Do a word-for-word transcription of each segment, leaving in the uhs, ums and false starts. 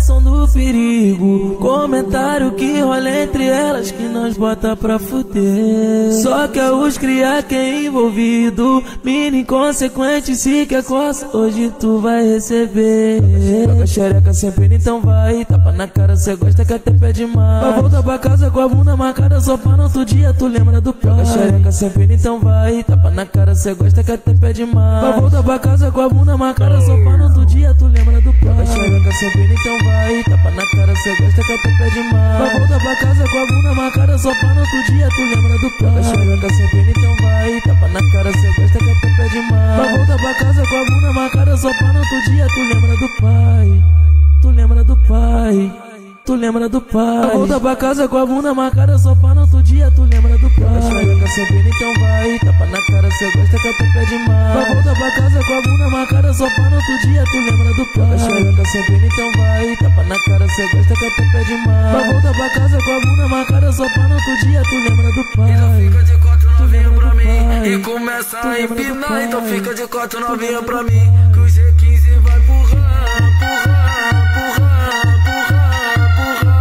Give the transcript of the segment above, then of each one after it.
som do perigo. Comentário que rola entre elas que nós bota pra fuder. Só que é os cria que é envolvido. Mina inconsequente, se quer coça, hoje tu vai receber. Joga xereca sempre, então vai. Tapa na cara, cê gosta que até pede mais. Vai voltar pra casa com a bunda marcada, só pra no outro dia tu lembra do pai. Joga xereca sempre, então vai. Tapa na cara, cê gosta que até pede mais. Vai voltar pra casa com a bunda marcada, só pra no outro dia tu lembra do pai. Joga xereca sempre, então vai. Tapa na cara, cê gosta que até pede mais. Vai voltar pra casa com a bunda marcada, só pra no outro dia tu lembra do pai. Joga xereca sempre, então vai. Tapa na cara, cê gosta que até pede mais. Vai voltar pra casa com a bunda marcada, só pra no outro dia tu lembra do pai. Tu lembra do pai. Tu lembra do pai. Volta pra casa com a bunda marcada, só pra no outro dia tu lembra do pai. Xereca sempre, então vai. Tapa na cara, cê gosta que até pede mais. Vai voltar pra casa com a bunda marcada, só pra no outro dia tu lembra do pai. Xereca sempre, então vai. Tapa na cara, cê gosta que até pede mais. Vai voltar pra casa com a bunda marcada, só pra no outro dia tu lembra do pai. Então fica de quatro novinha pra mim e começa a empinar. Então fica de quatro novinha pra mim, que o G quinze vai empurrar, empurrar, empurrar, empurrar.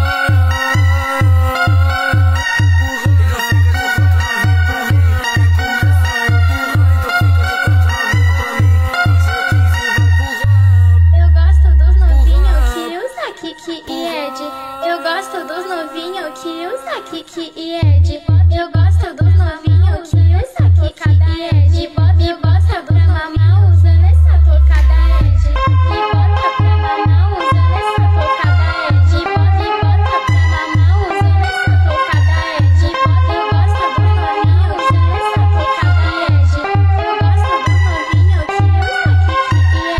Eu gosto dos novinhos que usa Kiki e Ed. Eu gosto dos novinhos que usa Kiki e Ed. Eu gosto dos novinhos que usa Kiki e Ed. Me bota pra mamar usando essa tocada Ed. Me bota pra mamar usando essa tocada Ed. Me bota pra mamar usando essa tocada Ed. Eu gosto dos novinhos usando essa tocada Ed. Eu gosto dos novinhos que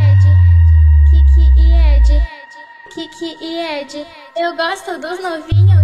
usa Kiki e Ed. Kiki e Ed. Kiki e Ed. Eu gosto dos novinhos